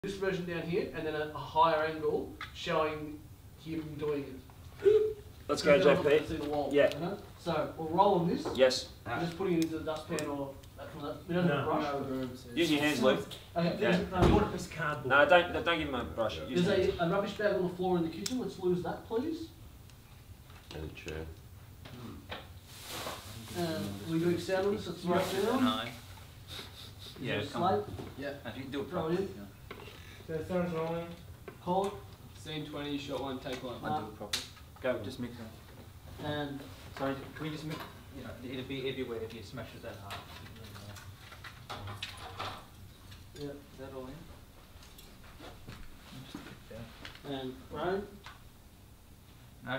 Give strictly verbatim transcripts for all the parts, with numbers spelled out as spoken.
This version down here, and then a, a higher angle showing him doing it. Let's go, J P. See the wall. Yeah. Uh-huh. So we'll roll on this. Yes. We're just putting it into the dustpan or that kind of. We don't have a brush. Use your hands, Luke. Okay. Yeah. Um, You want a piece of cardboard? No, don't don't give him a brush. Use There's hands. a, a rubbish bag on the floor in the kitchen. Let's lose that, please. And a chair. And we doing sound on this? Let's write down. No. Yeah, come Slate. on. Yeah, if you can do it Throw it properly. in. Yeah. So sounds rolling. Call it. Scene twenty, shot one, take one. I'll do it properly. Go, just mix it. And Sorry, can we just mix? You know, it'll be everywhere if you smash it that hard. yeah. Is that all in? And Ryan. Okay.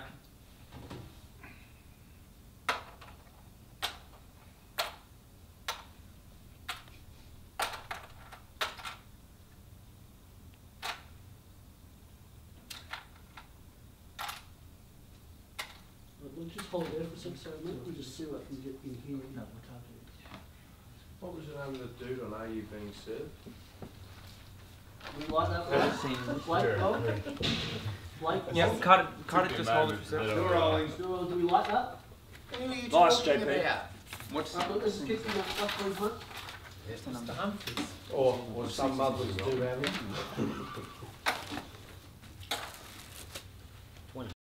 We'll just hold it there for a second, so maybe we'll just see what I can get in here. No, we can't do it. What was the name of the dude on Are You Being Served? We like that one. Blake, oh. Blake. Yeah, oh. cut it, cut it, just hold it for a second. Still rolling. Do, do we like that? Nice, J P. What's Right, look, this is kicking that stuff for front. Mister Humphries. Or, or some mothers do have it.